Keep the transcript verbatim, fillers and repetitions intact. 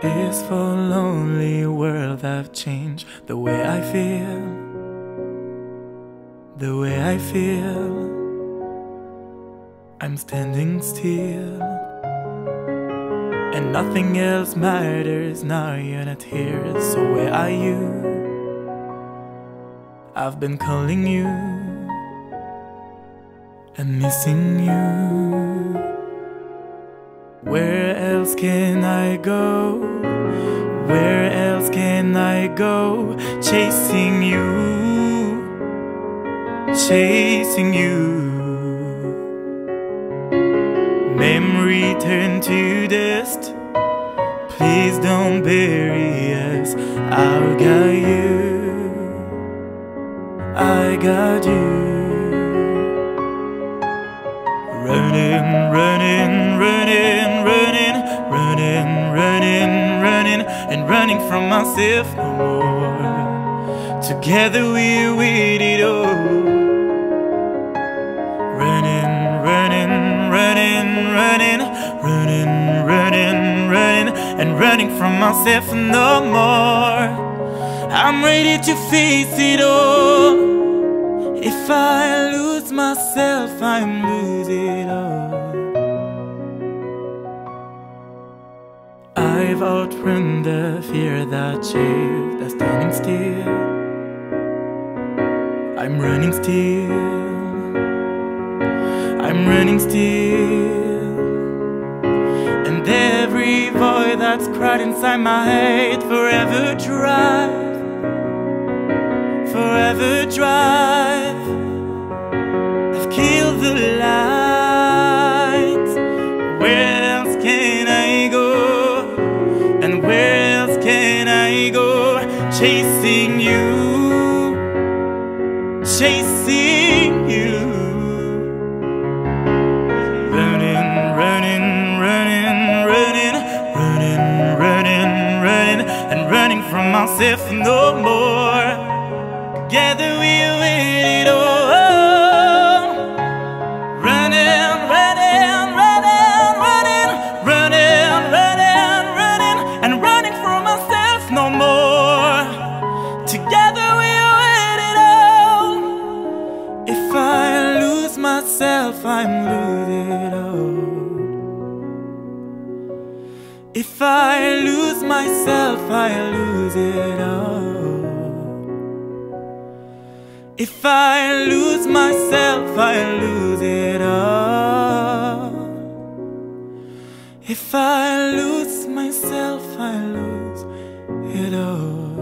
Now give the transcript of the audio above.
peaceful, lonely world have changed the way I feel, the way I feel. I'm standing still, and nothing else matters now you're not here. So where are you? I've been calling you, I'm missing you. Where else can I go? Where else can I go? Chasing you, chasing you. Memory turn to dust, please don't bury us. I got you, I got you. Running, running, running, running, running, running, running, and running from myself no more. Together we with it all. Running, running, running, running, running, running, running, and running from myself no more. I'm ready to face it all. If I lose myself, I'm losing it all. I've outrun the fear that chased the standing still. I'm running still, I'm running still. And every void that's cried inside my head, forever drive, forever drive. I've killed the lights. Where else can I go? And where else can I go? Chasing you, chasing you. Running, running, running, running, running, running, running, and running from myself no more. Together we win it all. Running, running, running, running, running, running, running, and running from myself no more. Together we win it all. If I lose myself, I'm losing it all. If I lose myself, I lose it all. If I lose myself, I lose it all. If I lose myself, I lose it all.